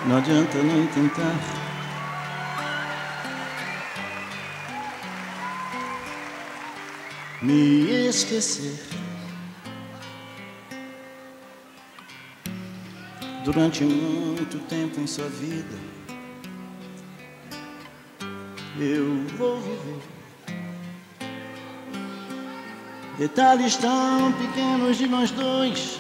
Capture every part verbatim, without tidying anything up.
Não adianta nem tentar. Me esquecer. Durante muito tempo em sua vida, eu vou viver detalhes tão pequenos de nós dois.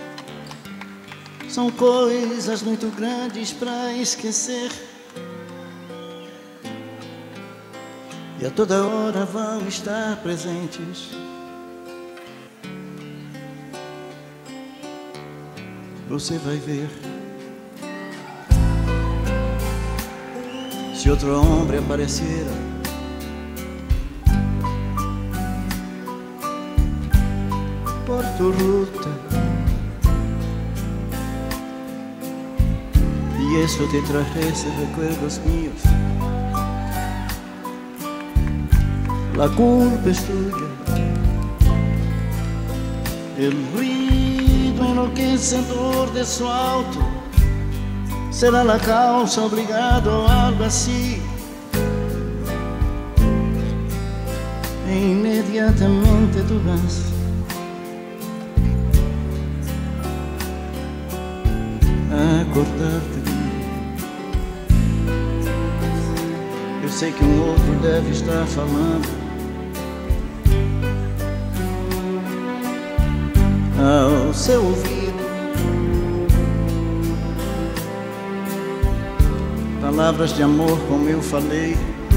São coisas muito grandes pra esquecer, e a toda hora vão estar presentes. Você vai ver. Se outro homem aparecer, por tu ruta, y eso te trajese recuerdos míos, la culpa es tuya. El ruido enloquecedor de su auto será la causa, obrigado o algo así. E inmediatamente tú vas a acordarte de mim. Eu sei que um outro deve estar falando ao seu ouvido palavras de amor como eu falei,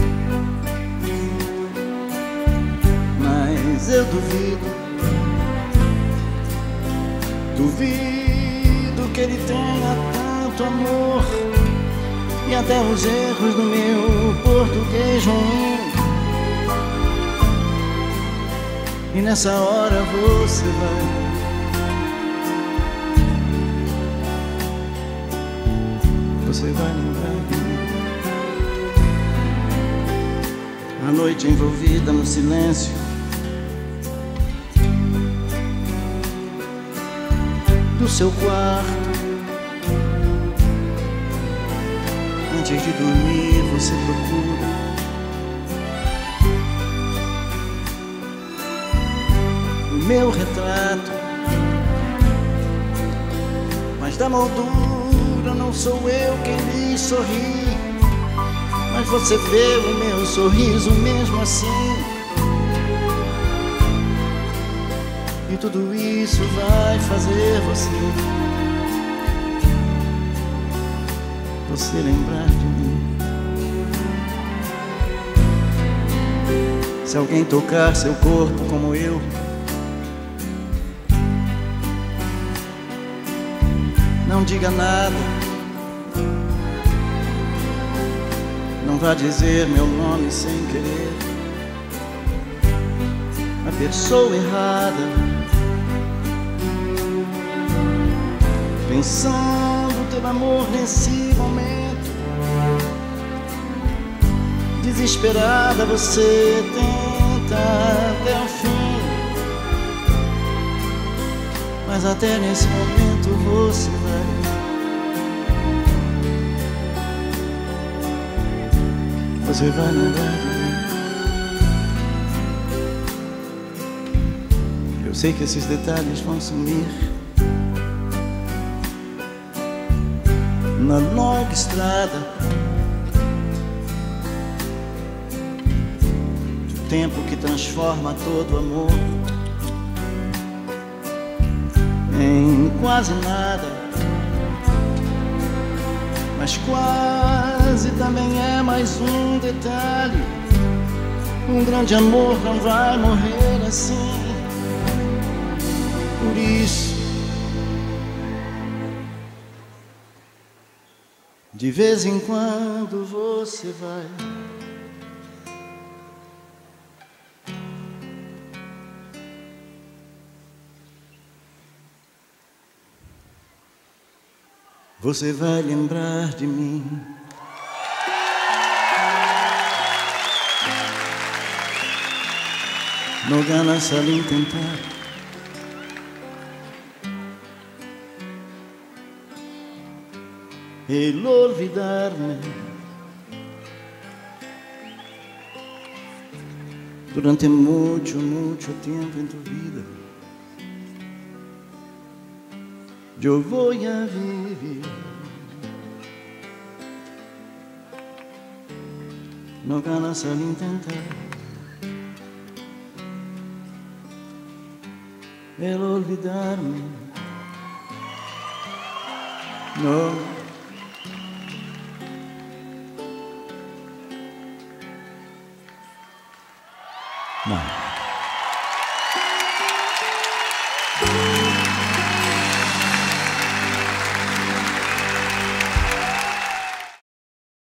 mas eu duvido, duvido que ele tenha tanto amor, e até os erros do meu português ruim. E nessa hora você vai Você vai lembrar de mim. A noite envolvida no silêncio do seu quarto. Antes de dormir você procura o meu retrato, mas da moldura não sou eu quem lhe sorri, mas você vê o meu sorriso mesmo assim. E tudo isso vai fazer você Você lembrar de mim. Se alguém tocar seu corpo como eu, não diga nada, não vá dizer meu nome sem querer. A pessoa errada, pensando ter amor nesse momento, desesperada você tenta até o fim, mas até nesse momento você vai Você vai lembrar de mim. Eu sei que esses detalhes vão sumir na longa estrada do tempo que transforma todo amor em quase nada, mas quase também é mais um detalhe. Um grande amor não vai morrer assim. Por isso, de vez em quando você vai Você vai lembrar de mim. No ganas al intentar. el olvidarme. Durante mucho, mucho tiempo en tu vida yo voy a vivir. No ganas al intentar el olvidarme. No.